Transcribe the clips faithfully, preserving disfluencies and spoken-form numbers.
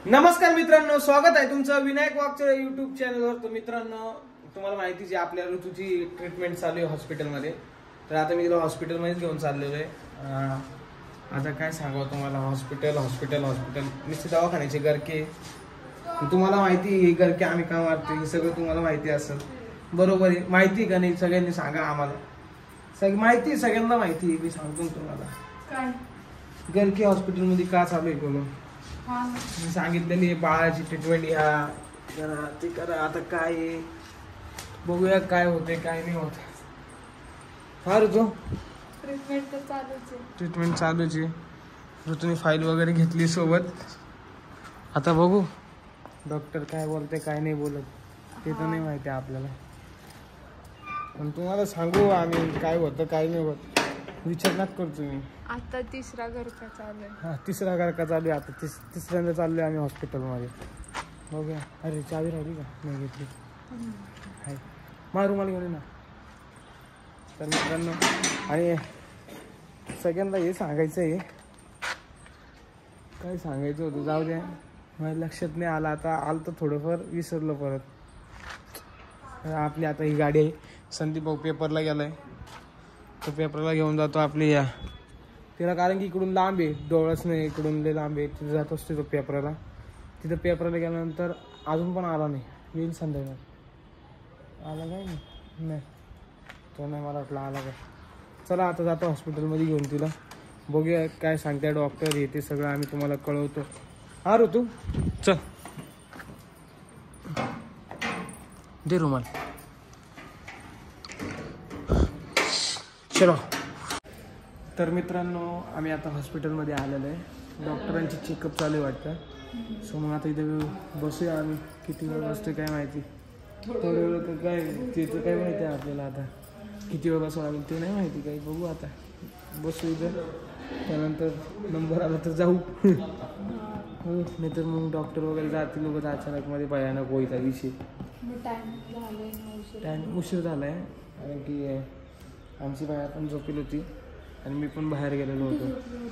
नमस्कार मित्रांनो, स्वागत आहे तुमचं विनायक वाकचरे युट्यूब चॅनलवर। तर मित्रांनो, तुम्हाला माहिती आहे आपल्या ऋतूची ट्रीटमेंट चालू आहे हॉस्पिटलमध्ये। तर आता मी तिला हॉस्पिटलमध्येच घेऊन चाललेलो आहे। आता काय सांगावं तुम्हाला, हॉस्पिटल हॉस्पिटल हॉस्पिटल नुसते दवाखान्याचे गरके। तुम्हाला माहिती ही गरके आम्ही का मारतो हे सगळं तुम्हाला माहिती असेल, बरोबर आहे? माहिती का नाही सगळ्यांनी सांगा आम्हाला। सगळी माहिती सगळ्यांना माहिती आहे, मी सांगतो तुम्हाला काय गरके हॉस्पिटलमध्ये का चालू आहे करून। मी सांगितलेली बाळाची ट्रीटमेंट घ्या, करा ते करा। आता काय बघूया काय होते काय नाही होत। हा ऋतू, ट्रीटमेंट तर चालूच आहे। ट्रीटमेंट चालूच आहे। ऋतूने फाईल वगैरे घेतली सोबत। आता बघू डॉक्टर काय बोलते काय नाही बोलत ते तर नाही माहिती आपल्याला, पण तुम्हाला सांगू आम्ही काय होतं काय नाही होत विचार नका करू तुम्ही। आता तिसरा गरका चालू आहे। हा तिसरा गरका चालू आहे। आता तिस तिसऱ्यांदा चाललोय आम्ही हॉस्पिटलमध्ये। बघूया। अरे चावी राहिली का? नाही घेतली आहे, मारू मला घेऊन ना। तर मित्रांनो, आणि सगळ्यांना हे सांगायचं आहे, काय सांगायचं होतं जाऊ द्या, माझ्या लक्षात नाही आलं। आता आलं तर थोडंफार विसरलं परत। आपली आता ही गाडी आहे, संदीप भाऊ पेपरला गेलाय, तो पेपरला घेऊन जातो आपली या तिला, कारण की इकडून लांब आहे, डोळस नाही इकडून लय लांब आहे। तिथं जात असतो तो पेपरला। तिथं पेपरला गेल्यानंतर अजून पण आला नाही, येईल संध्याकाळ। आला काय नाही तो, नाही मला वाटलं आला काय। चला आता जातो हॉस्पिटलमध्ये घेऊन तिला, बघूया काय सांगते डॉक्टर हे ते सगळं आम्ही तुम्हाला कळवतो। हा ऋतू चल, दे रुमाल, चलो। तर मित्रांनो, आम्ही आता हॉस्पिटलमध्ये आलेलो आहे, डॉक्टरांची चेकअप चालू आहे वाटतं। सो मग आता इथे बसूया आम्ही, किती वेळ बसतो काय माहिती, थोडं वेळ तर काय तिथं काय माहिती आहे आपल्याला, आता किती वेळ बसावं लागेल ते नाही माहिती काही। बघू आता, बसू इथं, त्यानंतर नंबर आला तर जाऊ नाही तर मग डॉक्टर वगैरे जातील लोक अचानक मध्ये, भयानक होईचा विषय। टाईम उशीर झाला आहे, कारण की आमची बाया पण झोपेल होती आणि मी पण बाहेर गेलेलो होतो।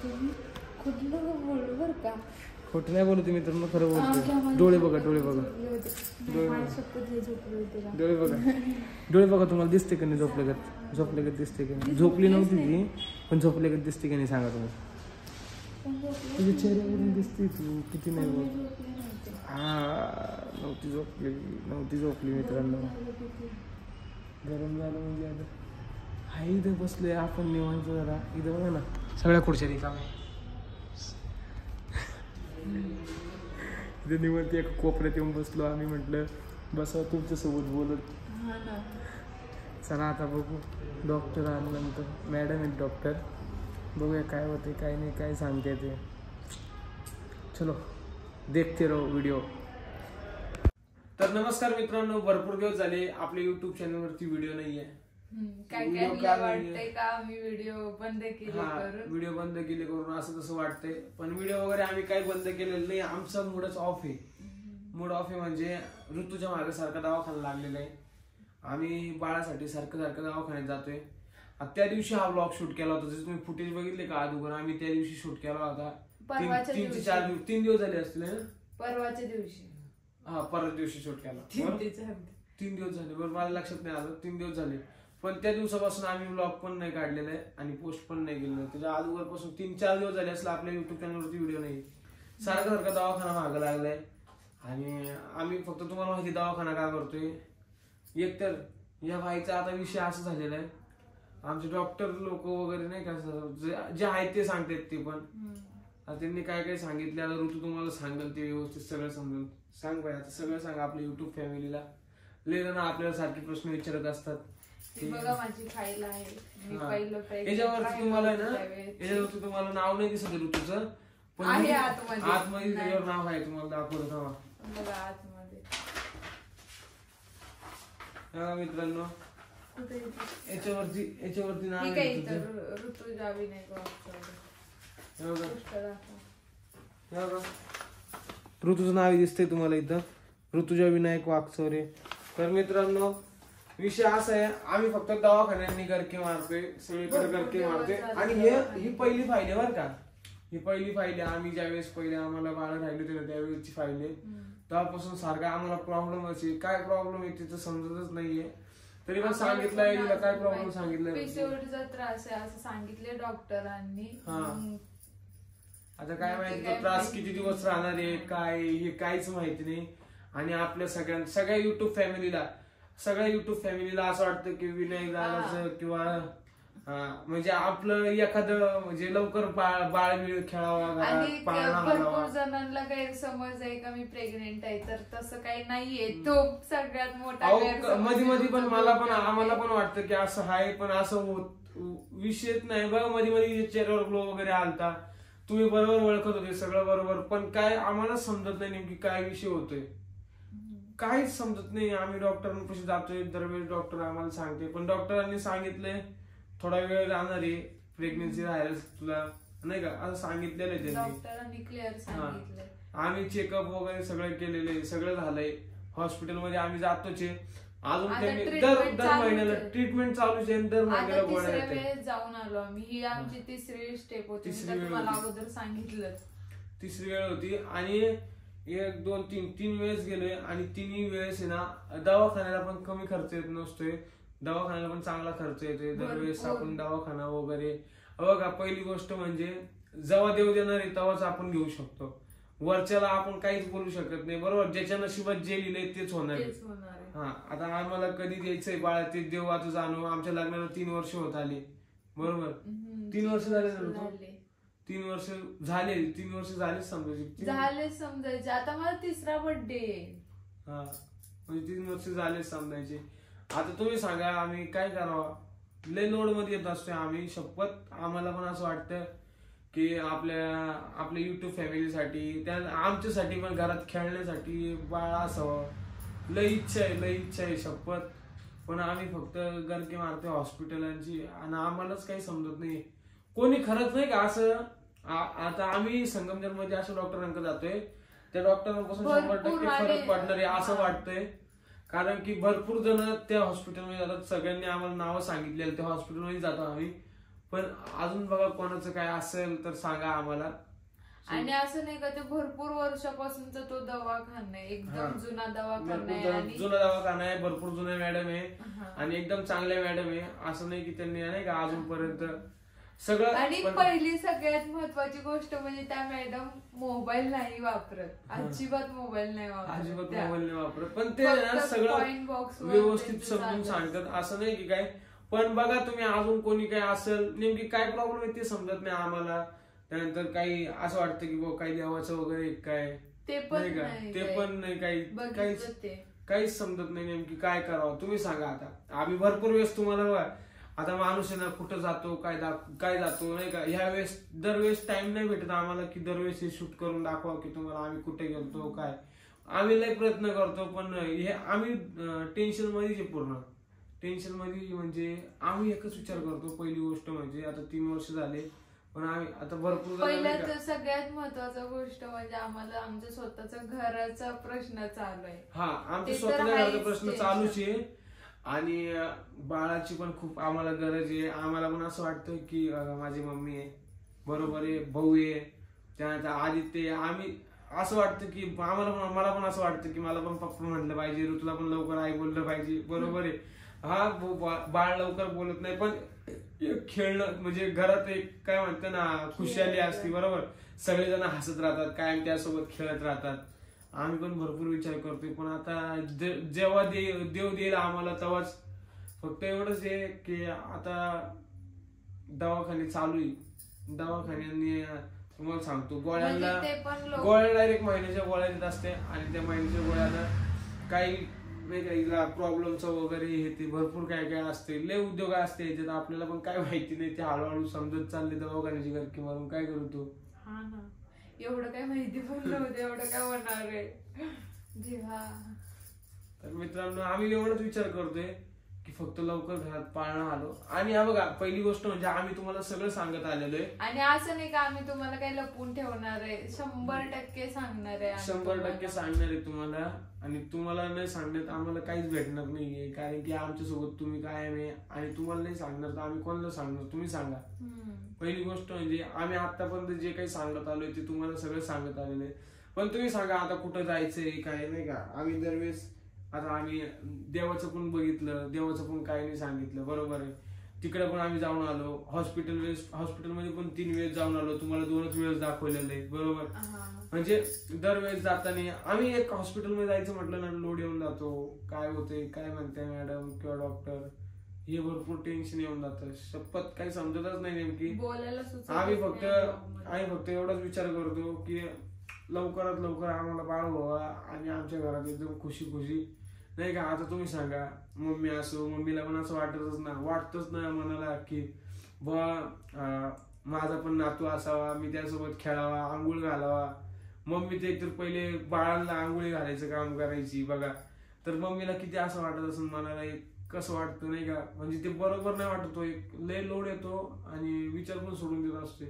खोटं नाही बोलते मित्रांनो, खरं बोलतो। डोळे बघा डोळे बघा डोळे बघा डोळे बघा डोळे बघा तुम्हाला दिसते का नाही झोपल्यागत, झोपल्यागत दिसते का नाही? झोपली नव्हती ती, पण झोपल्यागत दिसते का नाही सांगा तुम्ही? तुझ्या चेहऱ्यावरून दिसते तू किती नाही बोल। हा नव्हती झोपली, नव्हती झोपली मित्रांनो। गरम झालं म्हणजे आता हाय इथं बसलोय आपण निवांत जरा। इथं बघा ना सगळ्या खुर्च्या रिकाम्या, इथं निवांत एका कोपऱ्यात येऊन बसलो आम्ही, म्हटलं बसा तुमच्यासोबत बोलत। चला आता बघू, डॉक्टर आल्यानंतर मॅडम आहेत डॉक्टर, बघूया काय होते काय नाही काय सांगते ते। चलो देखते रहो व्हिडिओ। तर नमस्कार मित्रांनो, भरपूर दिवस झाले आपल्या युट्यूब चॅनलवरती व्हिडिओ नाहीये। काय काय वाटतंय का आम्ही व्हिडिओ बंद केले करून, व्हिडिओ बंद केले करून असं तसं वाटतंय, पण व्हिडिओ वगैरे आम्ही काही बंद केलेलं नाही। आमचा मूडच ऑफ आहे, मूड ऑफ आहे म्हणजे ऋतूच्या मागे सारखा दवाखाना लागलेला आहे। आम्ही बाळासाठी सारखं सारखं दवाखान्यात जातोय। त्या दिवशी हा ब्लॉग शूट केला होता, जसं तुम्ही फुटेज बघितले का अगोदर, आम्ही त्या दिवशी शूट केला होता। तीन ते चार दिवस तीन दिवस झाले असतील ना, परवाच्या दिवशी हा परवा दिवशी शूट केला। तीन दिवस झाले बरं, मला लक्षात नाही आलं, तीन दिवस झाले। पण त्या दिवसापासून आम्ही ब्लॉग पण नाही काढलेला आहे आणि पोस्ट पण नाही केलेलं आहे। त्याच्या अगोदरपासून तीन चार दिवस झाले असलं आपल्या युट्यूब चॅनलवरती व्हिडिओ नाही। सारखं सारखं दवाखाना मागं लागलाय, आणि आम्ही फक्त तुम्हाला माहिती दवाखाना का करतोय, एकतर या बाईचा आता विषय असं झालेला आहे, आमचे डॉक्टर लोक वगैरे नाही का जे आहेत ते सांगतात ते पण, त्यांनी काय काय सांगितले आता ऋतू तुम्हाला सांगेल ते व्यवस्थित सगळं समजेल। सांग बाई आता सगळं सांग आपल्या युट्यूब फॅमिलीला। लय जण आपल्याला सारखे प्रश्न विचारत असतात। बघा माझी फाईल आहे, मी पहिलं याच्यावरती तुम्हाला ना, याच्यावरती तुम्हाला नाव नाही दिसत ऋतूचं, पण आतमध्ये आतमध्ये त्याच्यावर नाव आहे, तुम्हाला दाखवतो थांबा बघा आतमध्ये। हा मित्रांनो, याच्यावरती याच्यावरती नाव आहे ऋतुजा विनायक ऋतूचं नाव दिसतंय तुम्हाला इथं, ऋतुजा विनायक वाकचौरे। तर मित्रांनो विषय असा आहे, आम्ही फक्त दवाखान्यांनी गरके मारतोय, सगळीकडे गरके मारतोय, आणि हे ही पहिली फाईल आहे बरं का। ही पहिली फाईल आहे. आम्ही ज्यावेळेस पहिले आम्हाला बाळ राहिले होते ना त्यावेळेसची फाईल आहे. तेव्हापासून सारखा आम्हाला प्रॉब्लेम असेल, काय प्रॉब्लेम आहे तिथं समजतच नाहीये. तरी पण सांगितलंय काय प्रॉब्लेम सांगितलंय, पीसीओडीचा त्रास आहे असं सांगितले डॉक्टरांनी. आता काय माहिती तो त्रास किती दिवस राहणार आहे काय हे काहीच माहिती नाही. आणि आपल्या सगळ्या सगळ्या युट्यूब फॅमिलीला सगळ्या युट्यूब फॅमिलीला असं वाटतं की विनय दादाचं किंवा म्हणजे आपलं एखादं म्हणजे लवकर बाळ बाळ खेळावा, भरपूर जणांना गैरसमज आहे का मी प्रेग्नेंट आहे, तर तसं काही नाहीये. तो सगळ्यात मोठा मध्ये मध्ये पण मला पण आम्हाला पण वाटतं की असं आहे, पण असं होत विषयच नाही. बघा मध्ये मध्ये चेहऱ्यावर ग्लो वगैरे आलता, तुम्ही बरोबर ओळखत होते सगळं बरोबर, पण काय आम्हाला समजत नाही नेमकी काय विषय होतोय, काहीच समजत नाही. आम्ही डॉक्टरांपाशी जातोय दरवेळेस, डॉक्टर आम्हाला सांगते, पण डॉक्टरांनी सांगितलंय थोडा वेळ जाणार आहे प्रेग्नेन्सी राहायला तुला, नाही का असं सांगितलेलं आहे त्यांनी क्लिअर सांगितलंय. आम्ही चेकअप वगैरे सगळं केलेलं सगळं झालंय. हॉस्पिटलमध्ये आम्ही जातोच आहे अजून, त्यांनी दर दर महिन्याला ट्रीटमेंट चालूच आहे, दर महिन्याला गोळ्या येतात. जाऊन आलो आम्ही, ही आमची तिसरी स्टेप होती, तुम्हाला अगोदर सांगितलं. तिसरी वेळ होती आणि एक दोन तीन तीन वेळेस गेलोय आणि तिन्ही वेळेस आहे ना दवाखान्याला पण कमी खर्च येत नसतोय, दवाखान्याला पण चांगला खर्च येतोय दरवेळेस. आपण दवाखाना वगैरे बघा, पहिली गोष्ट म्हणजे जेव्हा देव देणार आहे तेव्हाच आपण घेऊ शकतो, वरच्याला आपण काहीच बोलू शकत नाही, बरोबर. ज्याच्या नशिबात जे लिहिलंय तेच होणार आहे. हा आता आम्हाला कधी द्यायचंय बाळ ते देव आता जाणू. आमच्या लग्नाला तीन वर्ष होत आली, बरोबर. तीन वर्ष झाले तीन वर्ष झाले तीन वर्ष झाले समजायचे झाले समजायचे आता मला तिसरा बर्थडे. हा म्हणजे तीन वर्ष झाले समजायचे. आता तुम्ही सांगा आम्ही काय करावं, लय लोड मध्ये येत असतोय आम्ही, शपथ. आम्हाला पण असं वाटतं की आपल्या आपल्या युट्यूब फॅमिलीसाठी, त्या आमच्यासाठी पण घरात खेळण्यासाठी बाळ असावं, लय इच्छा आहे लय इच्छा आहे शपथ. पण आम्ही फक्त गरके मारतोय हॉस्पिटलांची आणि आम्हालाच काही समजत नाही. कोणी खरंच नाही का असं, आता आम्ही संगमनेर मध्ये अशा डॉक्टरांकडे जातोय, त्या डॉक्टरांपासून शंभर टक्के फरक पडणार आहे असं वाटतंय. कारण की भरपूर जण त्या हॉस्पिटलमध्ये जातात, सगळ्यांनी आम्हाला नावं सांगितलेलं त्या हॉस्पिटलमध्ये जातो आम्ही, पण अजून बघा कोणाचं काय असेल तर सांगा आम्हाला. आणि असं नाही का ते भरपूर वर्षापासूनचा तो दवाखाना आहे, एकदम जुना दवाखाना आहे, जुना दवाखाना आहे, भरपूर जुन्या मॅडम आहे आणि एकदम चांगल्या मॅडम आहे. असं नाही की त्यांनी नाही का अजूनपर्यंत सगळं. आणि पहिली सगळ्यात महत्वाची गोष्ट म्हणजे त्या मॅडम मोबाईल नाही वापरत, अजिबात मोबाईल नाही वापरत, अजिबात मोबाईल नाही वापरत, पण ते सगळं व्यवस्थित समजून सांगतात. असं नाही की काय. पण बघा तुम्ही अजून कोणी काय असेल नेमकी काय प्रॉब्लेम आहे ते समजत नाही आम्हाला. त्यानंतर काही असं वाटतं की बाबा काही देवाचं वगैरे काय ते पण नाही, ते पण नाही काही काहीच काहीच समजत नाही नेमकी काय करावं. तुम्ही सांगा. आता आम्ही भरपूर वेळेस तुम्हाला, आता माणूस आहे ना कुठं जातो काय काय जातो नाही का, ह्या वेळेस दरवेळेस टाइम नाही भेटत आम्हाला की दरवेळेस हे शूट करून दाखवा की तुम्हाला आम्ही कुठे गेलतो काय. आम्ही लय प्रयत्न करतो पण हे आम्ही टेन्शन मध्येच पूर्ण टेन्शन मध्ये. म्हणजे आम्ही एकच विचार करतो, पहिली गोष्ट म्हणजे आता तीन वर्ष झाले पण आम्ही आता भरपूर पहिल्या सगळ्यात महत्वाचा गोष्ट म्हणजे आम्हाला आमच्या स्वतःचा घराचा प्रश्न चालू आहे. हा आमच्या स्वतःच्या घराचा प्रश्न चालूच आहे आणि बाळाची पण खूप आम्हाला गरज आहे. आम्हाला पण असं वाटतं की माझी मम्मी आहे, बरोबर आहे, भाऊ आहे, त्यानंतर आदित्य. आम्ही असं वाटतं की आम्हाला पण मला पण असं वाटतं की मला पण पप्पा म्हटलं पाहिजे, ऋतूला पण लवकर आई बोललं पाहिजे, बरोबर आहे. हा बाळ लवकर बोलत नाही पण खेळणं म्हणजे घरात एक काय म्हणतं ना खुशाली असते, बरोबर. सगळेजण हसत राहतात, कायम त्यासोबत खेळत राहतात. आम्ही पण भरपूर विचार करतोय पण आता जेव्हा देव देईल आम्हाला तेव्हाच. फक्त एवढंच आहे की आता दवाखाने चालू आहे, दवाखान्यांनी तुम्हाला सांगतो गोळ्यांना गोळ्या डायरेक्ट महिन्याच्या गोळ्या देत असते आणि त्या महिन्याच्या गोळ्याला काही नाही का प्रॉब्लेमचं वगैरे हे ते भरपूर काय काय असते, लय उद्योग असते याच्यात. आपल्याला पण काय माहिती नाही, ते हळूहळू समजत चालले दवाखान्याची गरकी मारून काय करू तू. हा ना, एवढं काय माहिती पण नव्हतं, एवढं काय होणार आहे. तर मित्रांनो आम्ही एवढंच विचार करतोय की फक्त लवकर घरात पाळणं आलो. आणि हा बघा पहिली गोष्ट म्हणजे आम्ही तुम्हाला सगळं सांगत आलेलो आहे. आणि असं नाही का आम्ही तुम्हाला काही लपवून ठेवणार आहे, शंभर टक्के सांगणार आहे. शंभर टक्के सांगणार आहे तुम्हाला. आणि तुम्हाला नाही सांगण्यात आम्हाला काहीच भेटणार नाहीये, कारण की आमच्या सोबत तुम्ही कायम आहे. आणि तुम्हाला नाही सांगणार तर आम्ही कोणाला सांगणार, तुम्ही सांगा. पहिली गोष्ट म्हणजे आम्ही आतापर्यंत जे काही सांगत आलोय ते तुम्हाला सगळं सांगत आलेलं आहे. पण तुम्ही सांगा आता कुठं जायचंय काय, नाही का. आम्ही दरवेळेस आता आम्ही देवाचं पण बघितलं, देवाचं पण काही नाही सांगितलं, बरोबर आहे. तिकडे पण आम्ही जाऊन आलो. हॉस्पिटल वेळेस हॉस्पिटलमध्ये पण तीन वेळेस जाऊन आलो, तुम्हाला दोनच वेळेस दाखवलेलं आहे, बरोबर. म्हणजे दरवेळेस जाताना आम्ही एक हॉस्पिटलमध्ये जायचं म्हटलं ना लोड येऊन जातो, काय होते काय म्हणते मॅडम किंवा डॉक्टर, हे भरपूर टेन्शन येऊन जातं. शपथ काही समजतच नाही नेमकी. आम्ही फक्त आम्ही फक्त एवढाच विचार करतो की लवकरात लवकर आम्हाला बाळ व्हावा आणि आमच्या घरात एकदम खुशी खुशी, नाही का. आता तुम्ही सांगा मम्मी असो, मम्मीला पण असं वाटतच ना वाटतच ना मनाला की बा माझा पण नातू असावा, मी त्यासोबत खेळावा, आंघोळ घालावा. मम्मी ते तर पहिले बाळांना आंघोळी घालायचं काम करायची बघा, तर मम्मीला किती असं वाटत असेल मनाला, एक कसं वाटतं नाही का. म्हणजे ते बरोबर नाही वाटतो, एक लय लोड येतो आणि विचार पण सोडून देत असते.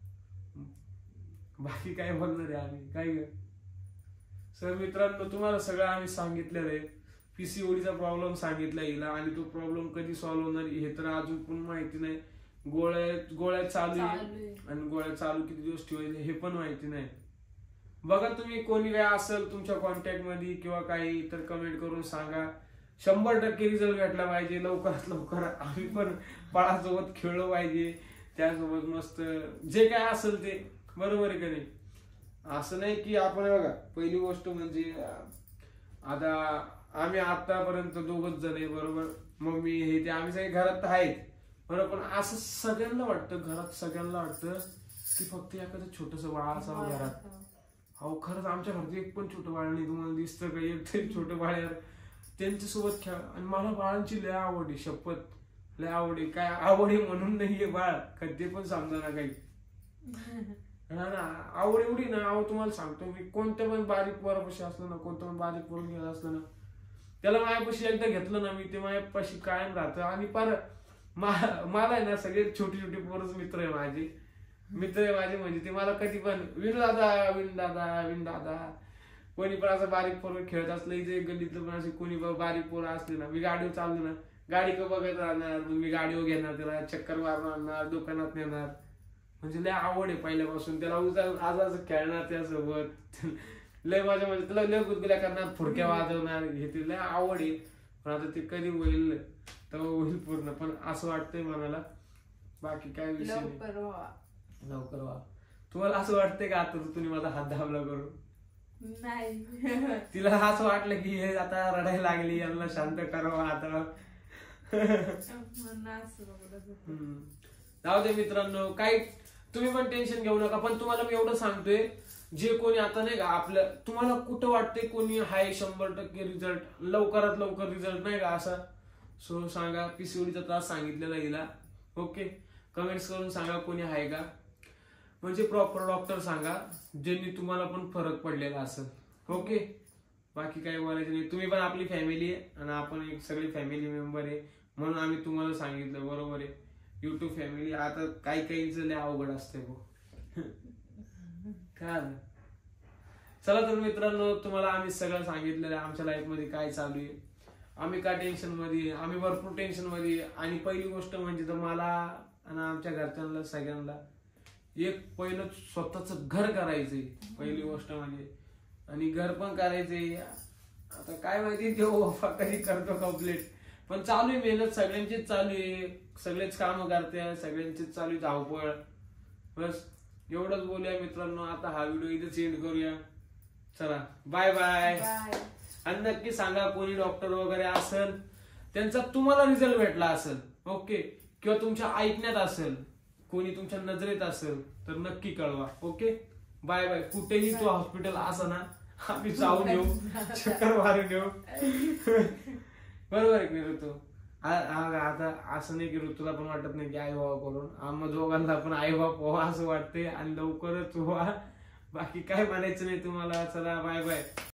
बाकी काय बोलणार आहे आम्ही काय ग. सर मित्रांनो तुम्हाला सगळं आम्ही सांगितलेलं आहे. पीसीओडीचा प्रॉब्लेम सांगितला हिला आणि तो प्रॉब्लेम कधी सॉल्व्ह होणार हे तर अजून पण माहिती नाही. गोळ्या गोळ्या चालू आहे आणि गोळ्या चालू किती दिवस ठेवायचे हे पण माहिती नाही. बघा तुम्ही कोणी काय असेल तुमच्या कॉन्टॅक्ट मध्ये किंवा काही तर कमेंट करून सांगा. शंभर टक्के रिझल्ट भेटला पाहिजे लवकरात लवकर. आम्ही पण बाळासोबत खेळलो पाहिजे, त्यासोबत मस्त जे काय असेल ते, बरोबर आहे का नाही. असं नाही की आपण बघा पहिली गोष्ट म्हणजे आता आम्ही आतापर्यंत दोघच जण आहे, बरोबर. मम्मी हे ते आम्ही सगळे घरात आहेत, बरोबर. पण असं सगळ्यांना वाटतं, घरात सगळ्यांना वाटतं की फक्त एखादं छोटस बाळ असावं घरात. अहो खरंच आमच्या घरात एक पण छोटं बाळ नाही, तुम्हाला दिसतं का एक तरी छोटं बाळ यार. त्यांच्यासोबत खेळ. आणि मला बाळांची लय आवड आहे, शपथ लय आवड आहे. काय आवड आहे म्हणून नाहीये बाळ, कधी पण समजा ना काही ना ना आवड एवढी ना. अहो तुम्हाला सांगतो मी कोणत्या पण बारीक पोरापाशी असलं ना, कोणतं पण बारीक पोरं गेलं असलं ना, त्याला माझ्यापाशी एकदा घेतलं ना मी, ते माझ्यापाशी कायम राहतं. आणि पर मला आहे ना सगळे छोटी छोटी पोरच मित्र आहे माझे, मित्र आहे माझे. म्हणजे ते मला कधी पण विनू दादा विन दादा विन दादा कोणी पण असं बारीक पोरं खेळत असलं, इथे गल्लीतलं पण असे कोणी बारीक पोरं असले ना, मी गाडीवर चाललो ना, गाडी का बघत राहणार, मग मी गाडीवर घेणार, त्याला चक्कर मारून आणणार, दुकानात नेणार. म्हणजे लय आवड आहे पहिल्यापासून त्याला. आज आज खेळणार त्यासोबत लय माझ्या म्हणजे तुला लय गुदगुल्या करणार, फुडक्या वाजवणार, हे ते लय आवड आहे. पण आता ते कधी होईल तेव्हा होईल पूर्ण. पण असं वाटतंय मनाला, बाकी काय विषय नाही. लवकर व्हा. तुम्हाला असं वाटतंय का आता तुम्ही माझा हात दाबला करून? नाही. तिला असं वाटलं की हे आता रडायला लागली, यांना शांत करावं आता. जाऊ दे मित्रांनो, काही तुम्ही पण टेन्शन घेऊ नका. पण तुम्हाला मी एवढं सांगतोय, जे कोणी आता नाही का आपलं तुम्हाला कुठं वाटतंय कोणी हाय शंभर टक्के रिझल्ट लवकरात लवकर रिझल्ट नाही का असं, सो सांगा. पीसीओडीचा त्रास सांगितलेला हिला, ओके. कमेंट्स करून सांगा कोणी आहे का, म्हणजे प्रॉपर डॉक्टर सांगा ज्यांनी तुम्हाला पण फरक पडलेला असेल, ओके. बाकी काही बोलायचं नाही. तुम्ही पण आपली फॅमिली आहे आणि आपण एक सगळी फॅमिली मेंबर आहे, म्हणून आम्ही तुम्हाला सांगितलं, बरोबर आहे. युट्यूब फॅमिली आता काही काहींचं लय अवघड असते गो काय. चला तर मित्रांनो तुम्हाला आम्ही सगळं सांगितलेलं आहे आमच्या लाईफ मध्ये काय चालू आहे, आम्ही काय टेन्शन मध्ये, आम्ही भरपूर टेन्शन मध्ये. आणि पहिली गोष्ट म्हणजे तर मला आणि आमच्या घरच्यांना सगळ्यांना एक पहिलं स्वतःच घर करायचंय पहिली गोष्ट म्हणजे. आणि घर पण करायचंय, आता काय माहिती देव कधी करतो कम्प्लीट. पण चालू आहे मेहनत, सगळ्यांचीच चालू आहे, सगळेच काम करते, सगळ्यांचीच चालू आहे धावपळ. बस एवढंच बोलूया मित्रांनो. आता हा व्हिडिओ इथे सेंड करूया. चला बाय बाय. आणि नक्की सांगा कोणी डॉक्टर वगैरे असेल त्यांचा तुम्हाला रिझल्ट भेटला असेल, ओके, किंवा तुमच्या ऐकण्यात असेल, कोणी तुमच्या नजरेत असेल तर नक्की कळवा, ओके. Bye bye. कुठेही तो हॉस्पिटल असं ना आम्ही जाऊन येऊ, चक्कर मारून येऊ, बरोबर आहे की ऋतू. आता असं नाही की ऋतूला पण वाटत नाही की आई बाबा करून, आम्हा दोघांना पण आई बाप व्हा असं वाटते आणि लवकरच व्हा. बाकी काय म्हणायचं नाही तुम्हाला. चला बाय बाय.